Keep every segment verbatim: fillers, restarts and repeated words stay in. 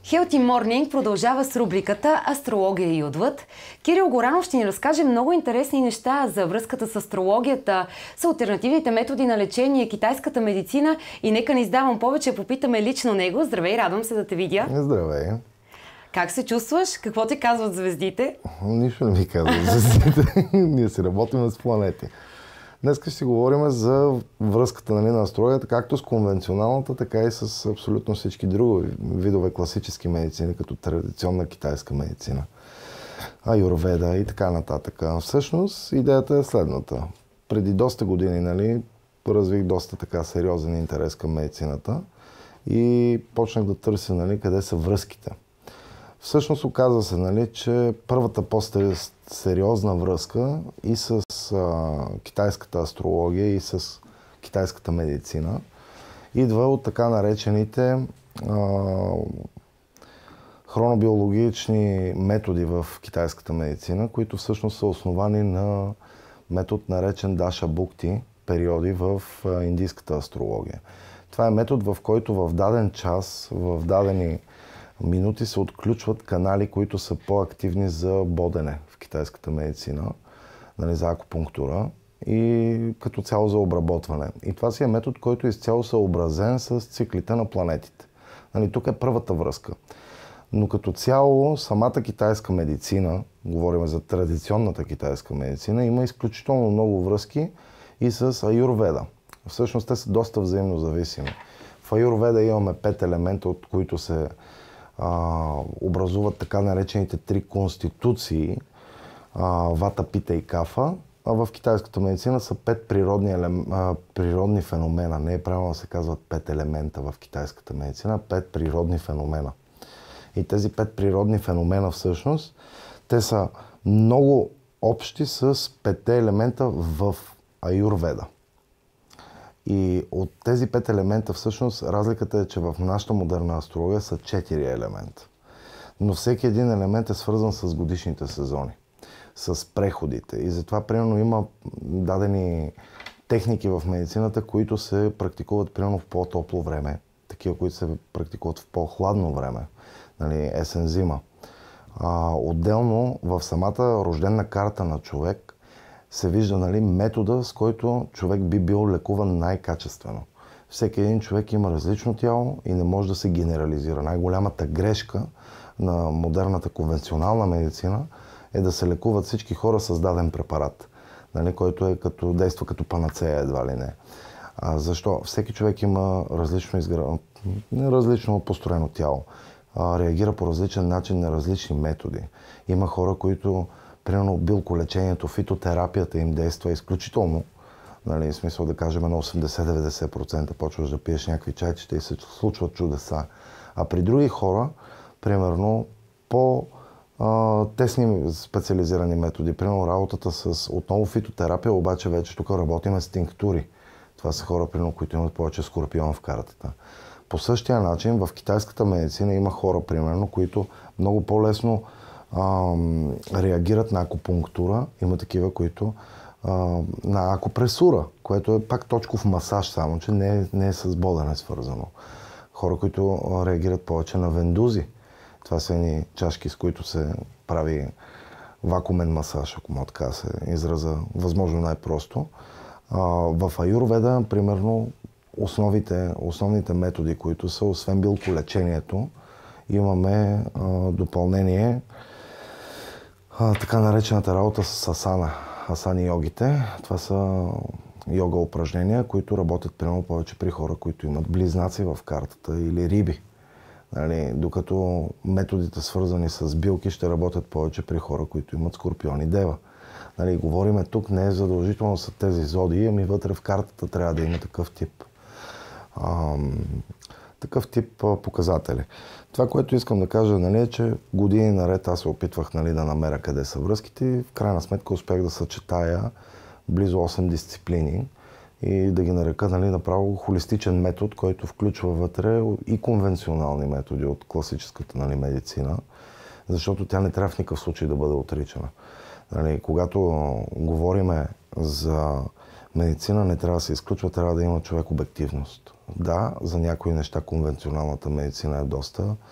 Healthy Morning продължава с рубриката Астрология и отвъд. Кирил Горанов ще ни разкаже много интересни неща за връзката с астрологията, с алтернативните методи на лечение, китайската медицина и нека не издавам повече, попитаме лично него. Здравей, радвам се да те видя. Здравей. Как се чувстваш? Какво ти казват звездите? Нищо не ми казват звездите. Ние си работим с планети. Днес ще си говорим за връзката, нали, на астрологията, както с конвенционалната, така и с абсолютно всички други видове класически медицини, като традиционна китайска медицина, аюрведа и така нататък. Всъщност идеята е следната. Преди доста години, нали, развих доста така сериозен интерес към медицината и почнах да търся, нали, къде са връзките. Всъщност оказва се, нали, че първата по-сериозна връзка и с а, китайската астрология и с китайската медицина идва от така наречените а, хронобиологични методи в китайската медицина, които всъщност са основани на метод наречен Даша Букти, периоди в а, индийската астрология. Това е метод, в който в даден час, в дадени минути се отключват канали, които са по-активни за бодене в китайската медицина, нали, за акупунктура и като цяло за обработване. И това си е метод, който е изцяло съобразен с циклите на планетите. Нали, тук е първата връзка. Но като цяло самата китайска медицина, говорим за традиционната китайска медицина, има изключително много връзки и с аюрведа. Всъщност те са доста взаимно зависими. В аюрведа имаме пет елемента, от които се Uh, образуват така наречените три конституции, uh, вата, пита и кафа, а в китайската медицина са пет природни, елем... uh, природни феномена. Не е правилно да се казват пет елемента в китайската медицина, пет природни феномена. И тези пет природни феномена всъщност, те са много общи с петте елемента в аюрведа. И от тези пет елемента всъщност разликата е, че в нашата модерна астрология са четири елемента. Но всеки един елемент е свързан с годишните сезони, с преходите. И затова примерно има дадени техники в медицината, които се практикуват примерно в по-топло време, такива, които се практикуват в по-хладно време, нали, есен-зима. А, отделно в самата рождена карта на човек се вижда, нали, метода, с който човек би бил лекуван най-качествено. Всеки един човек има различно тяло и не може да се генерализира. Най-голямата грешка на модерната конвенционална медицина е да се лекуват всички хора с даден препарат, нали, който е като, действа като панацея, едва ли не. А, защо? Всеки човек има различно, изгра... различно построено тяло. А, реагира по различен начин на различни методи. Има хора, които примерно билколечението, фитотерапията им действа изключително, нали, в смисъл да кажем на осемдесет до деветдесет процента почваш да пиеш някакви чайчета и се случват чудеса. А при други хора, примерно, по-тесни специализирани методи, примерно работата с отново фитотерапия, обаче вече тук работим с тинктури. Това са хора, примерно, които имат повече скорпион в картата. По същия начин в китайската медицина има хора, примерно, които много по-лесно реагират на акупунктура. Има такива, които а, на акупресура, което е пак точков масаж, само че не е, не е с бодене свързано. Хора, които реагират повече на вендузи. Това са едни чашки, с които се прави вакуумен масаж, ако мога така се израза, възможно най-просто. А, в аюрведа, примерно, основите, основните методи, които са, освен билколечението, имаме а, допълнение, А, така наречената работа с асана, асани йогите. Това са йога упражнения, които работят примерно повече при хора, които имат близнаци в картата или риби. Нали, докато методите, свързани с билки, ще работят повече при хора, които имат скорпион и дева. Нали, говориме тук, не е задължително са тези зодии, ами вътре в картата трябва да има такъв тип. Ам... такъв тип а, показатели. Това, което искам да кажа, нали, е, че години наред аз се опитвах, нали, да намеря къде са връзките и в крайна сметка успях да съчетая близо осем дисциплини и да ги нарека, нали, направо холистичен метод, който включва вътре и конвенционални методи от класическата, нали, медицина, защото тя не трябва в никакъв случай да бъде отричана. Нали, когато говориме за медицина, не трябва да се изключва, трябва да има човек обективност. Да, за някои неща конвенционалната медицина е доста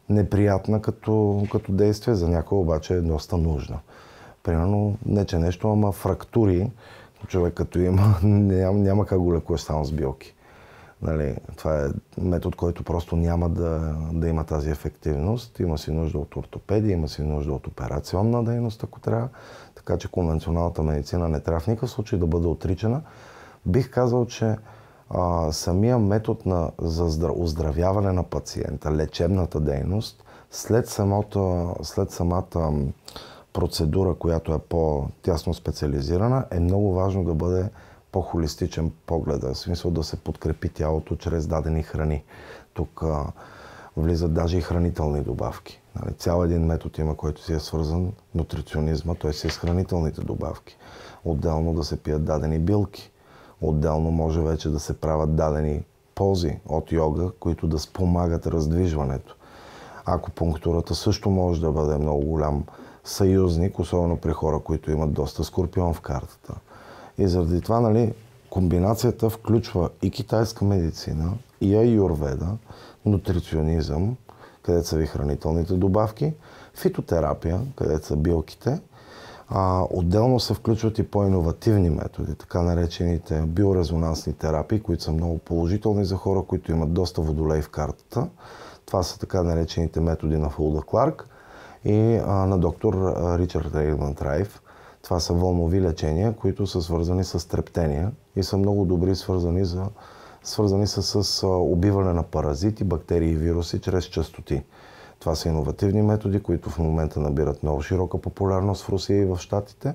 неприятна като, като действие, за някой обаче е доста нужна. Примерно, не че нещо, ама фрактури, човек като има, няма, няма как го лекуваш само с билки. Нали, това е метод, който просто няма да, да има тази ефективност. Има си нужда от ортопедия, има си нужда от операционна дейност, ако трябва. Така че конвенционалната медицина не трябва в никакъв случай да бъде отричана. Бих казал, че а, самия метод на, за оздравяване на пациента, лечебната дейност, след, самото, след самата процедура, която е по-тясно специализирана, е много важно да бъде по-холистичен поглед, в смисъл да се подкрепи тялото чрез дадени храни. Тук а, влизат даже и хранителни добавки. Нали, цял един метод има, който си е свързан нутриционизма, т.е. с хранителните добавки. Отделно да се пият дадени билки. Отделно може вече да се правят дадени пози от йога, които да спомагат раздвижването. Акупунктурата също може да бъде много голям съюзник, особено при хора, които имат доста скорпион в картата. И заради това, нали, комбинацията включва и китайска медицина, и аюрведа, нутриционизъм, където са ви хранителните добавки, фитотерапия, където са билките. А, отделно се включват и по-иновативни методи, така наречените биорезонансни терапии, които са много положителни за хора, които имат доста водолей в картата. Това са така наречените методи на Фулда Кларк и а, на доктор Ричард Реймънд Райф. Това са вълнови лечения, които са свързани с трептения и са много добри, свързани, за, свързани с, с убиване на паразити, бактерии и вируси чрез честоти. Това са иновативни методи, които в момента набират много широка популярност в Русия и в Щатите.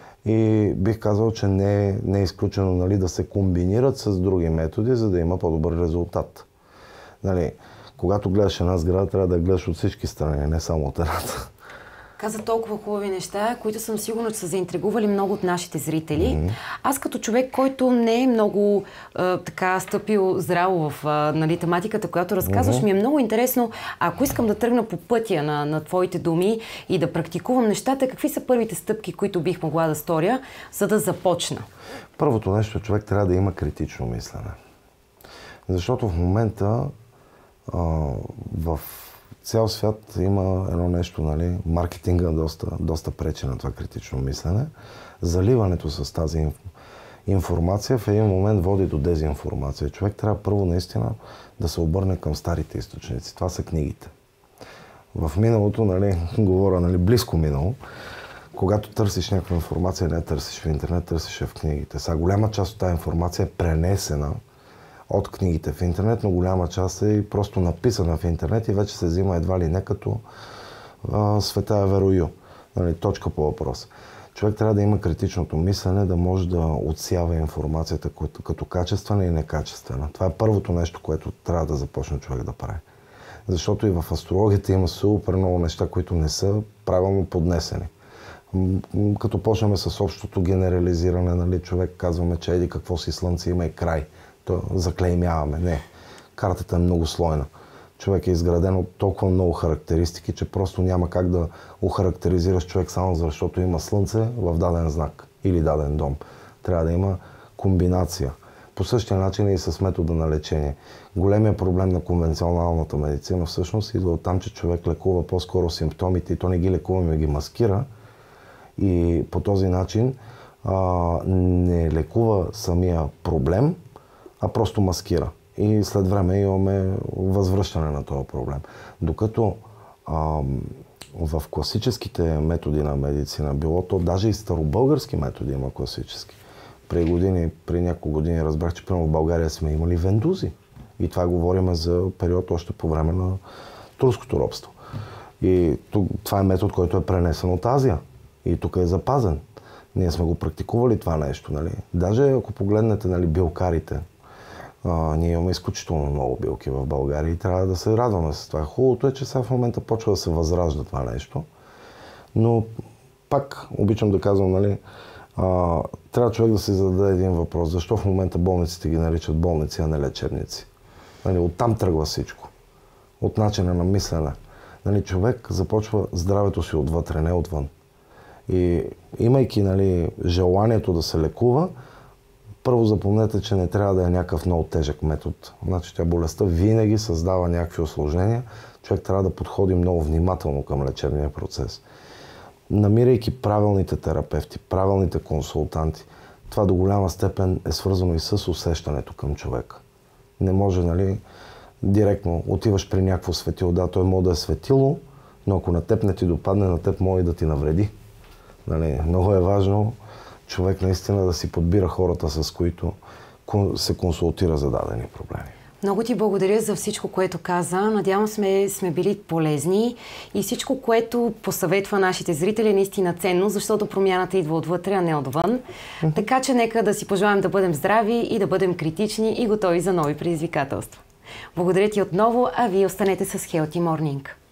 И бих казал, че не е, не е изключено, нали, да се комбинират с други методи, за да има по-добър резултат. Нали, когато гледаш една сграда, трябва да гледаш от всички страни, не само от едната. Каза толкова хубави неща, които съм сигурна, че са заинтригували много от нашите зрители. Mm-hmm. Аз като човек, който не е много а, така стъпил здраво в а, нали, тематиката, която разказваш, mm-hmm. ми е много интересно, ако искам да тръгна по пътя на, на твоите думи и да практикувам нещата, какви са първите стъпки, които бих могла да сторя, за да започна? Първото нещо, човек трябва да има критично мислене. Защото в момента а, в цял свят има едно нещо, нали, маркетинга доста, доста пречи на това критично мислене. Заливането с тази информация в един момент води до дезинформация. Човек трябва първо наистина да се обърне към старите източници. Това са книгите. В миналото, нали, говоря, нали, близко минало, когато търсиш някаква информация, не търсиш в интернет, търсиш в книгите. Сега голяма част от тази информация е пренесена от книгите в интернет, но голяма част е и просто написана в интернет и вече се взима едва ли не като а, света е верою. Нали, точка по въпрос. Човек трябва да има критичното мислене, да може да отсява информацията като, като качествена и некачествена. Това е първото нещо, което трябва да започне човек да прави. Защото и в астрологията има супер много неща, които не са правилно поднесени. Като почнем с общото генерализиране, нали, човек казваме, че еди какво си слънце има и край. То заклеймяваме. Не. Картата е много слойна. Човек е изграден от толкова много характеристики, че просто няма как да охарактеризираш човек само защото има слънце в даден знак или даден дом. Трябва да има комбинация. По същия начин и с метода на лечение. Големия проблем на конвенционалната медицина всъщност идва от там, че човек лекува по-скоро симптомите и то не ги лекува, но ги маскира. И по този начин а, не лекува самия проблем, а просто маскира. И след време имаме възвръщане на този проблем. Докато а, в класическите методи на медицина, било то даже и старобългарски методи има класически. При години, при няколко години разбрах, че прямо в България сме имали вендузи. И това говорим за период още по време на турското робство. И тук, това е метод, който е пренесен от Азия. И тук е запазен. Ние сме го практикували това нещо. Нали? Даже ако погледнете, нали, билкарите, а, ние имаме изключително много билки в България и трябва да се радваме с това. Хубавото е, че сега в момента почва да се възражда това нещо. Но пак обичам да казвам, нали, а, трябва човек да се зададе един въпрос. Защо в момента болниците ги наричат болници, а не лечебници? Нали, оттам тръгва всичко. От начина на мислене. Нали, човек започва здравето си отвътре, не отвън. И имайки, нали, желанието да се лекува, Първо запомнете, че не трябва да е някакъв много тежък метод. Значи тя болестта винаги създава някакви осложнения. Човек трябва да подходи много внимателно към лечебния процес. Намирайки правилните терапевти, правилните консултанти, това до голяма степен е свързано и с усещането към човека. Не може, нали, директно отиваш при някакво светило. Да, той може да е светило, но ако на теб не ти допадне, на теб може да ти навреди. Нали, много е важно човек наистина да си подбира хората, с които се консултира за дадени проблеми. Много ти благодаря за всичко, което каза. Надявам сме, сме били полезни и всичко, което посъветва нашите зрители, е наистина ценно, защото промяната идва отвътре, а не отвън. Mm-hmm. Така че нека да си пожелаем да бъдем здрави и да бъдем критични и готови за нови предизвикателства. Благодаря ти отново, а вие останете с Healthy Morning.